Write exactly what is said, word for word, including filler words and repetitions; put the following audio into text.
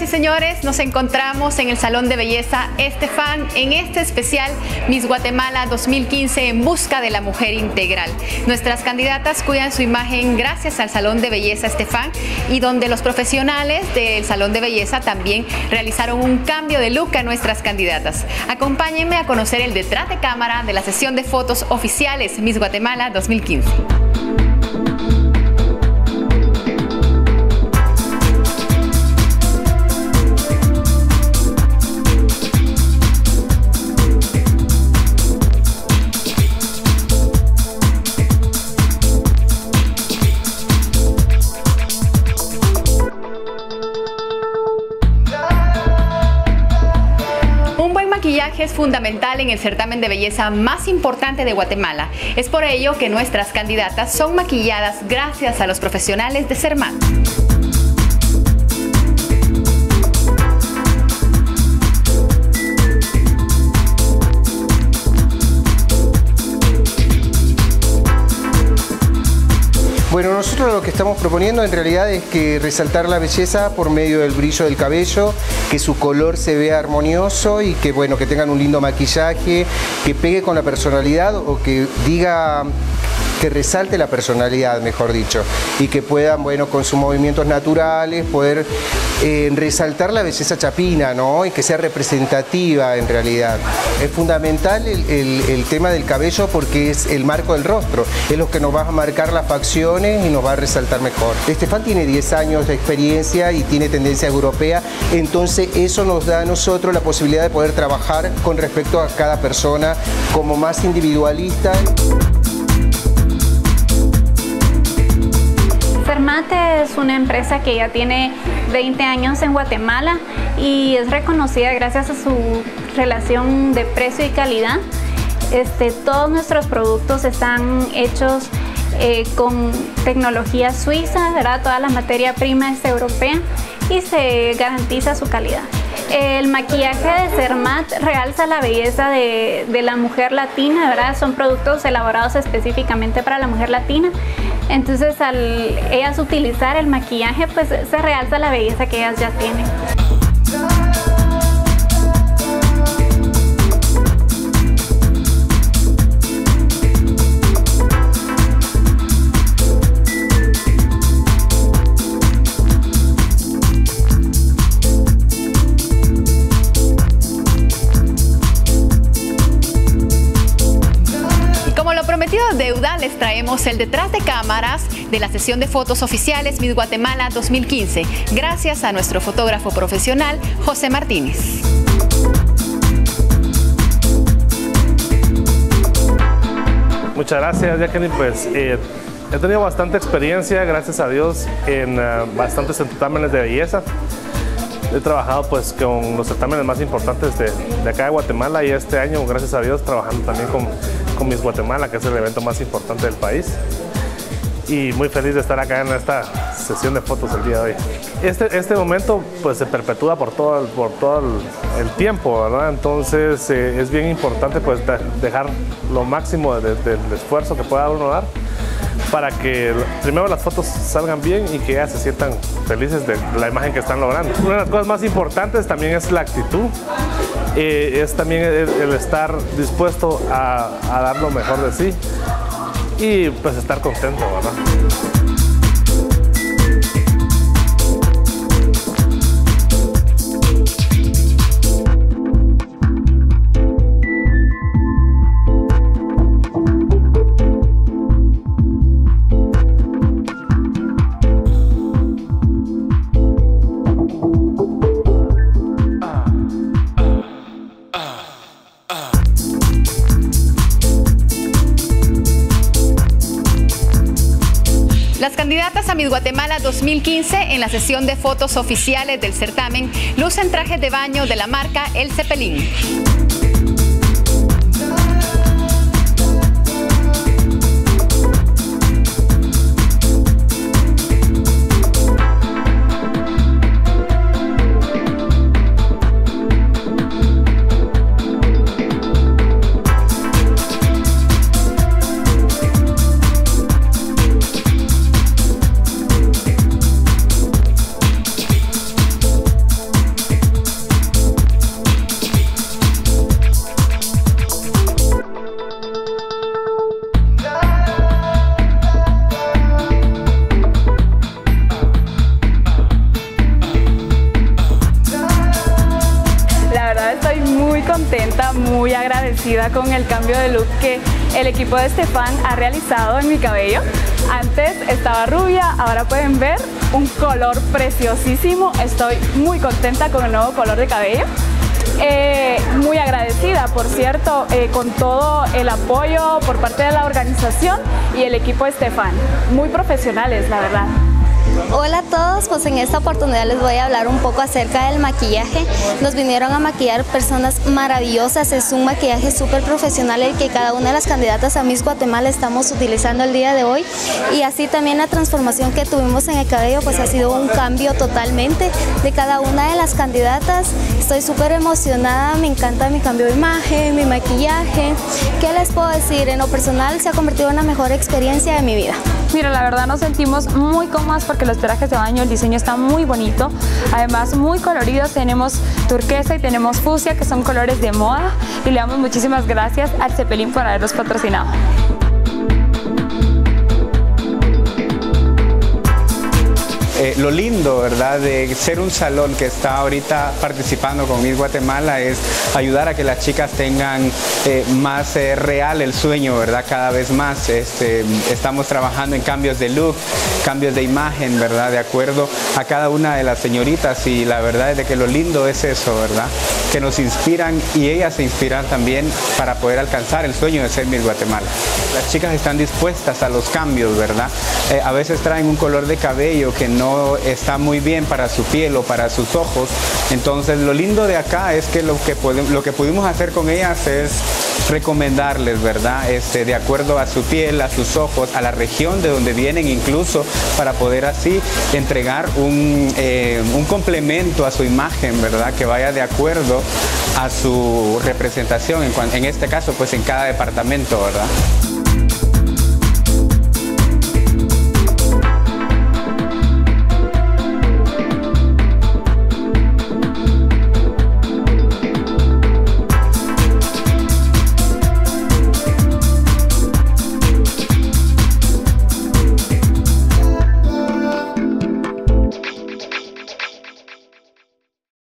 y señores, nos encontramos en el Salón de Belleza Estefan en este especial Miss Guatemala dos mil quince en busca de la mujer integral. Nuestras candidatas cuidan su imagen gracias al Salón de Belleza Estefan y donde los profesionales del Salón de Belleza también realizaron un cambio de look a nuestras candidatas. Acompáñenme a conocer el detrás de cámara de la sesión de fotos oficiales Miss Guatemala dos mil quince. El maquillaje es fundamental en el certamen de belleza más importante de Guatemala. Es por ello que nuestras candidatas son maquilladas gracias a los profesionales de Cermat. Bueno, nosotros lo que estamos proponiendo en realidad es que resaltar la belleza por medio del brillo del cabello, que su color se vea armonioso y que, bueno, que tengan un lindo maquillaje, que pegue con la personalidad o que diga, que resalte la personalidad, mejor dicho, y que puedan, bueno, con sus movimientos naturales, poder eh, resaltar la belleza chapina, ¿no? Y que sea representativa en realidad. Es fundamental el, el, el tema del cabello porque es el marco del rostro, es lo que nos va a marcar las facciones y nos va a resaltar mejor. Estefan tiene diez años de experiencia y tiene tendencia europea, entonces eso nos da a nosotros la posibilidad de poder trabajar con respecto a cada persona como más individualista. Cermat es una empresa que ya tiene veinte años en Guatemala y es reconocida gracias a su relación de precio y calidad. Este, todos nuestros productos están hechos eh, con tecnología suiza, ¿verdad? Toda la materia prima es europea y se garantiza su calidad. El maquillaje de Cermat realza la belleza de, de la mujer latina, ¿verdad? Son productos elaborados específicamente para la mujer latina. Entonces, al ellas utilizar el maquillaje, pues se realza la belleza que ellas ya tienen. Deuda, les traemos el detrás de cámaras de la sesión de fotos oficiales Miss Guatemala dos mil quince, gracias a nuestro fotógrafo profesional José Martínez. Muchas gracias, Jacqueline. Pues eh, he tenido bastante experiencia, gracias a Dios, en uh, bastantes certámenes de belleza. He trabajado pues con los certámenes más importantes de, de acá de Guatemala y este año, gracias a Dios, trabajando también con, con Miss Guatemala, que es el evento más importante del país. Y muy feliz de estar acá en esta sesión de fotos el día de hoy. Este, este momento pues se perpetúa por todo el, por todo el, el tiempo, ¿verdad? Entonces eh, es bien importante pues de, dejar lo máximo de, de, del esfuerzo que pueda uno dar para que primero las fotos salgan bien y que ellas se sientan felices de la imagen que están logrando. Una de las cosas más importantes también es la actitud, eh, es también el, el estar dispuesto a, a dar lo mejor de sí y pues estar contento, ¿verdad? Las candidatas a Miss Guatemala dos mil quince en la sesión de fotos oficiales del certamen lucen trajes de baño de la marca El Cepelín. agradecida con el cambio de look que el equipo de Estefan ha realizado en mi cabello. Antes estaba rubia, ahora pueden ver un color preciosísimo. Estoy muy contenta con el nuevo color de cabello. Eh, muy agradecida, por cierto, eh, con todo el apoyo por parte de la organización y el equipo de Estefan. Muy profesionales, la verdad. Hola a todos, pues en esta oportunidad les voy a hablar un poco acerca del maquillaje. Nos vinieron a maquillar personas maravillosas, es un maquillaje súper profesional el que cada una de las candidatas a Miss Guatemala estamos utilizando el día de hoy, y así también la transformación que tuvimos en el cabello pues ha sido un cambio totalmente de cada una de las candidatas. Estoy súper emocionada, me encanta mi cambio de imagen, mi maquillaje. ¿Qué les puedo decir? En lo personal se ha convertido en la mejor experiencia de mi vida. Mira, la verdad nos sentimos muy cómodas porque los trajes de baño, el diseño está muy bonito, además muy coloridos, tenemos turquesa y tenemos fucsia, que son colores de moda, y le damos muchísimas gracias al Cepelín por haberlos patrocinado. Eh, lo lindo, ¿verdad?, de ser un salón que está ahorita participando con Miss Guatemala es ayudar a que las chicas tengan eh, más eh, real el sueño, ¿verdad?, cada vez más. Este, estamos trabajando en cambios de look, cambios de imagen, ¿verdad?, de acuerdo a cada una de las señoritas, y la verdad es de que lo lindo es eso, ¿verdad?, que nos inspiran y ellas se inspiran también para poder alcanzar el sueño de ser Miss Guatemala. Las chicas están dispuestas a los cambios, ¿verdad? Eh, a veces traen un color de cabello que no está muy bien para su piel o para sus ojos. Entonces lo lindo de acá es que lo que, podemos, lo que pudimos hacer con ellas es recomendarles, ¿verdad?, este, de acuerdo a su piel, a sus ojos, a la región de donde vienen, incluso para poder así entregar un, eh, un complemento a su imagen, ¿verdad?, que vaya de acuerdo a su representación, en, en este caso pues en cada departamento, ¿verdad?